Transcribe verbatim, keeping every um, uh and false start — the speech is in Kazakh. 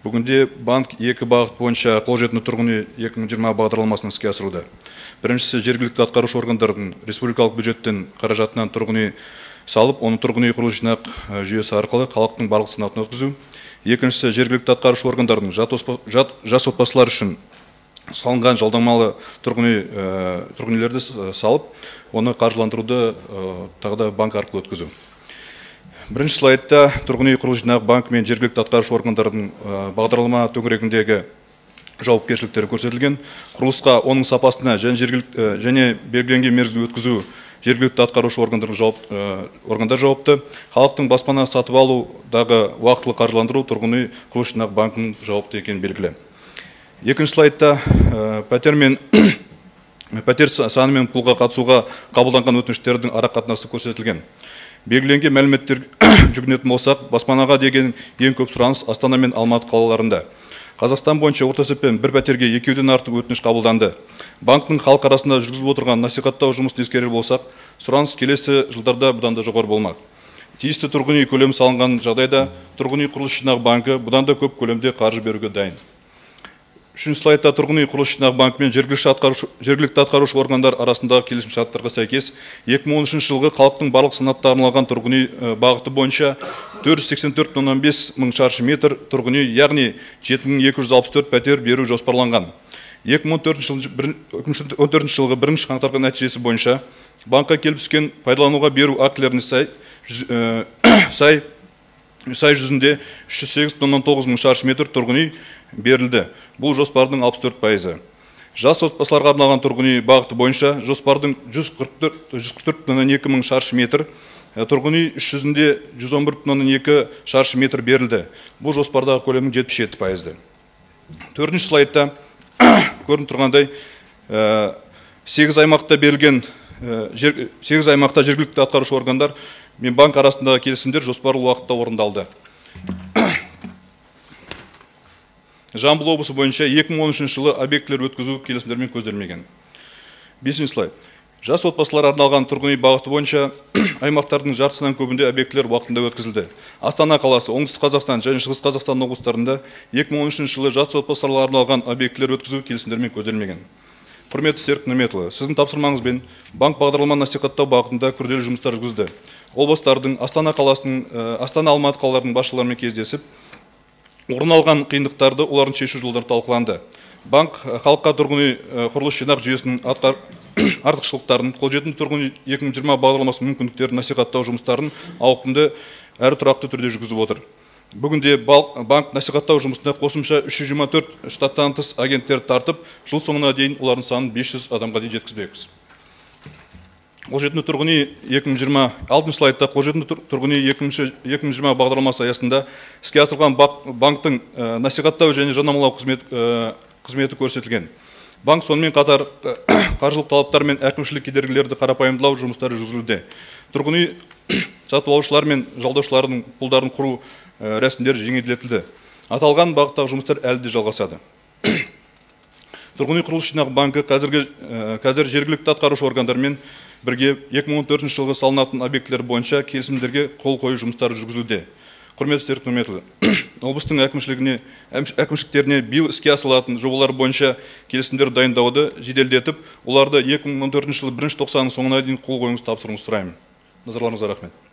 Бүгінде банк екі бағыт бойынша қолжетімді тұрғын үй екі мың жиырма бағдарламасын іске асыруда. Біріншісі, жергілікті атқарушы органдардың республикалық бюджеттен қаражатынан тұрғын үй салып, оны тұрғын үй құрылыс жинақ жүйесі арқылы халықтың барлық санатын өткізу. Екіншісі, жергілікті атқарушы органдардың жас отбасылар үшін салынған жалдамалы тұрғын үй тұрғын үйлерді салып, оны қаржыландыруды тағы да банк арқылы өткізу. Бірінші слайдта тұрғын үй құрылыс жинақ банк мен жергілікті атқарушы органдардың бағдарлама төңірегіндегі жауапкершіліктері көрсетілген. Құрылысқа, оның сапасына және жергілікті және белгіленген мерзімде өткізу жергілікті атқарушы органдар жауапты. Халықтың баспана сатып алудағы уақытылы қаржыландыру тұрғын үй құрылыс жинақ банкының жауапты екені белгілі. Екінші слайдта пәтер мен пәтер саны мен пулға қатысуға қабылданған өтініштердің арақатынасы көрсетілген. Белгіленген мәліметтер жүгінетін болсақ, баспанаға деген ең көп сұраныс Астана мен Алматы қалаларында. Қазақстан бойынша орта есеппен бір пәтерге екеуден артық өтініш қабылданды. Банктың халық арасында жүргізіліп отырған насихаттау жұмысын ескерер болсақ, сұраныс келесі жылдарда бұдан да жоғары болмақ. Тиісті тұрғын үй көлемі салынған жағдайда тұрғын үй құрылыс жинақ банкі бұдан да көп көлемде қаржы беруге дайын. Үшінші слайдта тұрғын үй құрылыс жинақ банкі мен жергілікті атқарушы органдар арасындағы келісімшарттарға сәйкес екі мың он үшінші жылғы халықтың барлық санатына арналған тұрғын үй бағыты бойынша төрт жүз сексен төрт бүтін оннан бес мың шаршы метр тұрғын үй, яғни жеті мың екі жүз алпыс төрт пәтер беру жоспарланған. екі мың он төртінші жылғы бірінші қаңтарға нәтижесі бойынша банкқа келіп түскен пайдалануға беру актілеріне сай сай сай жүзінде үш жүз сегіз бүтін оннан тоғыз мың шаршы метр тұрғын үй берілді. Бұл жоспардың алпыс төрт пайызы. Жас отбасыларға арналған тұрғын үй бағыты бойынша жоспардың жүз қырық төрт бүтін оннан екі мың шаршы метр, тұрғын үй үш жүзінде жүз он бір бүтін оннан екі шаршы метр берілді. Бұл жоспардағы көлемнің жетпіс жеті пайызы. Төртінші слайдта көрініп тұрғандай сегіз аймақта берілген сегіз аймақта жергілікті атқарушы органдар мен банк арасындағы келісімдер жоспарлы уақытта орындалды. Жамбыл облысы бойынша екі мың он үшінші жылы объектілер өткізу келісімдермен көзделмеген. Бесінші слайд. Жас отбасылар арналған тұрғын үй бағыты бойынша аймақтардың жартысынан көбінде объектілер уақытында өткізілді. Астана қаласы, Оңтүстік Қазақстан және Шығыс Қазақстан облыстарында екі мың он үшінші жылы жас отбасыларға арналған объектілер өткізу келісімдермен көзделмеген. Құрметті Серік Нұрметұлы, сіздің тапсырмаңызбен банк бағдарлама насихаттау бағытында күрделі жұмыстар жүргізді. Облыстардың, Астана қаласының, Астана Алматы қалаларының басшыларымен кездесіп, орын алған қиындықтарды, олардың шешу жолдары талқыланды. Банк халыққа тұрғын үй құрылыс жинақ жүйесінің артықшылықтарын, қолжетімді тұрғын үй екі мың жиырма бағдарламасының мүмкіндіктерін насихаттау жұмыстарын ауқымды әрі тұрақты түрде жүргізіп отыр. Бүгінде банк насихаттау жұмысында қосымша үш жүз жиырма төрт штаттан тыс агенттерді тартып, жыл соңына дейін олардың санын бес жүз адамға дейін жеткізбекпіз. Қолжетімді тұрғын үй екі мың жиырма алтыншы слайдта қолжетімді тұрғын үй екі мың жиырма бағдарламасы аясында іске асырылған банктың насихаттау және жарнамалау қызметі көрсетілген. Банк сонымен қатар қаржылық талаптар мен әкімшілік кедергілерді қарапайымдылау жұмыстары жүргізілуде. Тұрғын үй сатып алушылар мен жалдаушылардың пулдарын құру рәсімдері жеңілдетілді. Аталған бағыттағы жұмыстар әлі де жалғасады. Тұрғын үй құрылыс жинақ банкі қазір жергілікті атқарушы органдармен бірге екі мың он төртінші жылғы салынатын объектілер бойынша келісімдерге қол қою жұмыстары жүргізілуде. Құрметті Серік Нұрметұлы, облыстың әкімшілігіне, әкімшіліктеріне биыл іске асырылатын жобалар бойынша келісімдер дайындауды жеделдетіп, оларды екі мың он төртінші жылы бірінші тоқсанның соңына дейін қол қоюыңызды тапсыруыңызды сұраймын. Назарларыңызға рахмет.